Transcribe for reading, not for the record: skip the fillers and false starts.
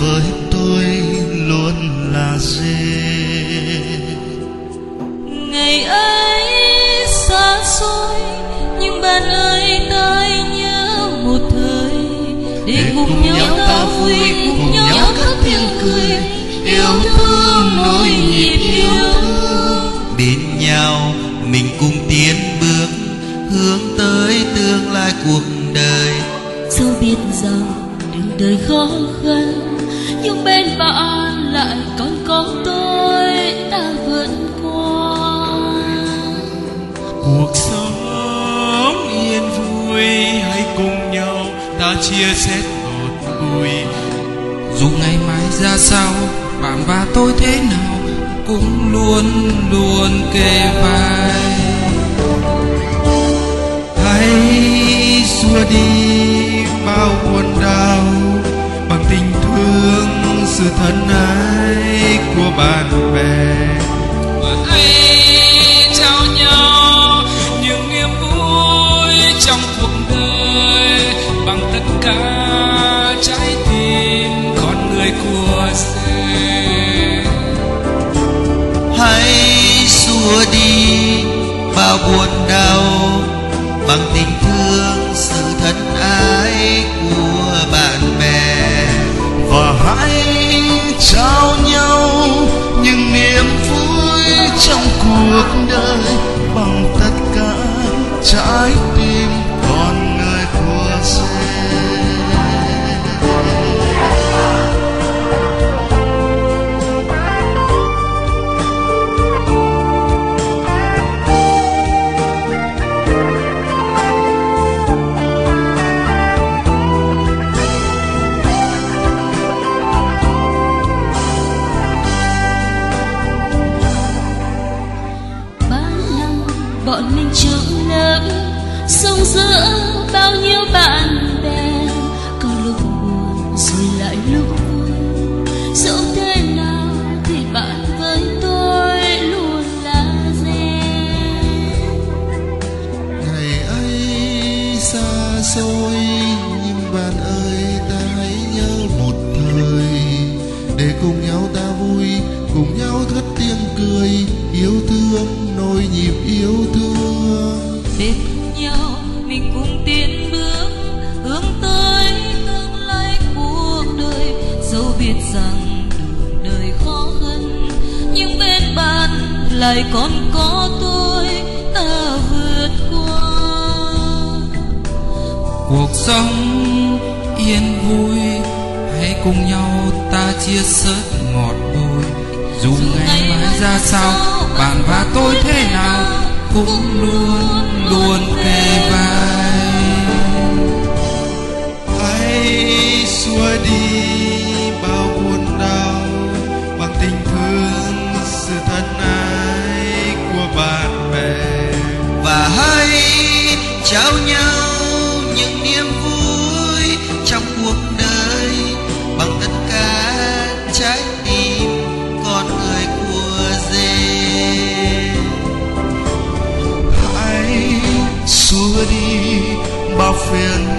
với tôi luôn là dê. Ngày ấy xa xôi nhưng bạn ơi ta hãy nhớ một thời, để cùng nhau ta vui, cùng nhau cất tiếng cười, yêu thương nối nhịp yêu thương. Bên nhau mình cùng tiến bước, hướng tới tương lai cuộc đời. Dẫu biết rằng đường đời khó khăn, nhưng bên bạn lại còn có tôi, ta vẫn qua. Cuộc sống yên vui, hãy cùng nhau ta chia sẻ một vui. Dù ngày mai ra sao, bạn và tôi thế nào cũng luôn luôn kề vai. Hãy xua đi bao buồn đau bằng tình thương, sự thân ái của bạn bè. Và hãy trao nhau những niềm vui trong cuộc đời bằng tất cả trái tim con người của dê. Hãy xua đi bao buồn đau bằng tình thương, sự thân ái của bạn bè. Và hãy trao nhau những niềm vui trong cuộc đời bằng tất cả trái tim con người của dê. Bọn mình trưởng lớn sống giữa bao nhiêu bạn bè, có lúc buồn rồi lại lúc vui. Dẫu thế nào thì bạn với tôi luôn là dê. Ngày ấy xa xôi nhưng bạn ơi ta hãy nhớ một thời, để cùng nhau ta vui, cùng nhau cất tiếng cười, yêu thương nối nhịp yêu thương. Để cùng nhau mình cùng tiến bước, hướng tới tương lai cuộc đời. Dẫu biết rằng đường đời khó khăn, nhưng bên bạn lại còn có tôi, ta vượt qua. Cuộc sống yên vui, hãy cùng nhau ta chia sớt ngọt bùi. Dù ngày mai ra sao, bạn và tôi thế nào cũng luôn luôn kề vai. hãy xua đi bao buồn đau bằng tình thương, sự thân ái của bạn bè. Và hãy trao nhau những niềm vui trong cuộc đời bằng tất cả trái tim con người của dê. Hãy xua đi bao phiền